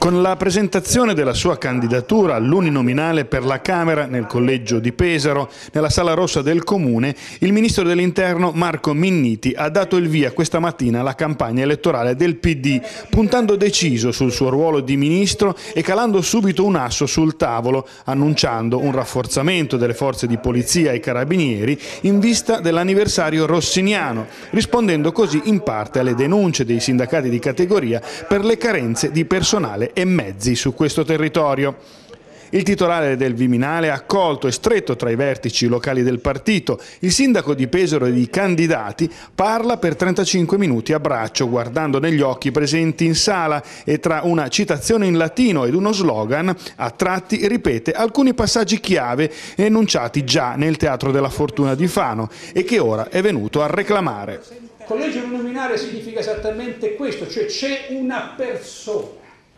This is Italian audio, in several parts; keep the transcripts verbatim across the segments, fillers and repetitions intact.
Con la presentazione della sua candidatura all'uninominale per la Camera nel collegio di Pesaro, nella Sala Rossa del Comune, il ministro dell'Interno Marco Minniti ha dato il via questa mattina alla campagna elettorale del P D, puntando deciso sul suo ruolo di ministro e calando subito un asso sul tavolo, annunciando un rafforzamento delle forze di polizia e carabinieri in vista dell'anniversario rossiniano, rispondendo così in parte alle denunce dei sindacati di categoria per le carenze di personale e mezzi su questo territorio. Il titolare del Viminale ha accolto e stretto tra i vertici locali del partito. Il sindaco di Pesaro e i candidati parla per trentacinque minuti a braccio, guardando negli occhi presenti in sala e tra una citazione in latino ed uno slogan, a tratti ripete alcuni passaggi chiave enunciati già nel Teatro della Fortuna di Fano e che ora è venuto a reclamare. Collegio uninominale significa esattamente questo, cioè c'è una persona.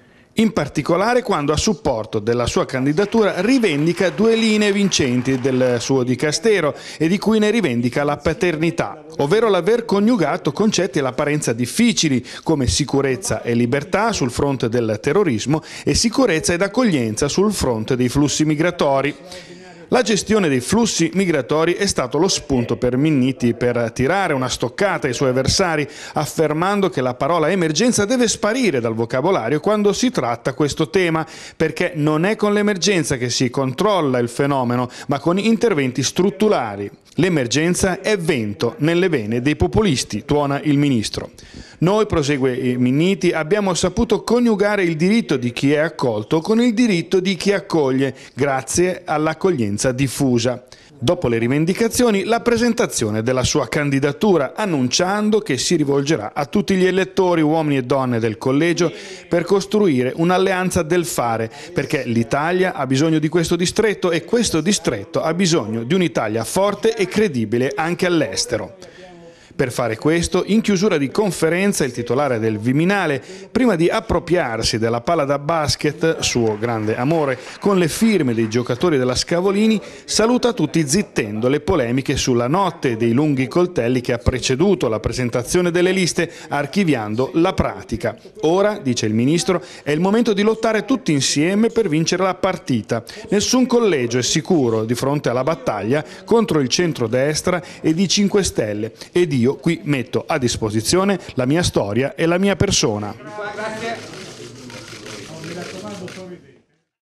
In particolare quando a supporto della sua candidatura rivendica due linee vincenti del suo dicastero e di cui ne rivendica la paternità, ovvero l'aver coniugato concetti all'apparenza difficili come sicurezza e libertà sul fronte del terrorismo e sicurezza ed accoglienza sul fronte dei flussi migratori. La gestione dei flussi migratori è stato lo spunto per Minniti per tirare una stoccata ai suoi avversari, affermando che la parola emergenza deve sparire dal vocabolario quando si tratta questo tema, perché non è con l'emergenza che si controlla il fenomeno, ma con interventi strutturali. L'emergenza è vento nelle vene dei populisti, tuona il ministro. Noi, prosegue Minniti, abbiamo saputo coniugare il diritto di chi è accolto con il diritto di chi accoglie, grazie all'accoglienza diffusa. Dopo le rivendicazioni, la presentazione della sua candidatura, annunciando che si rivolgerà a tutti gli elettori, uomini e donne del collegio, per costruire un'alleanza del fare, perché l'Italia ha bisogno di questo distretto e questo distretto ha bisogno di un'Italia forte e credibile anche all'estero. Per fare questo, in chiusura di conferenza, il titolare del Viminale, prima di appropriarsi della palla da basket, suo grande amore, con le firme dei giocatori della Scavolini, saluta tutti zittendo le polemiche sulla notte dei lunghi coltelli che ha preceduto la presentazione delle liste, archiviando la pratica. Ora, dice il ministro, è il momento di lottare tutti insieme per vincere la partita. Nessun collegio è sicuro di fronte alla battaglia contro il centrodestra ed i cinque Stelle ed io qui metto a disposizione la mia storia e la mia persona.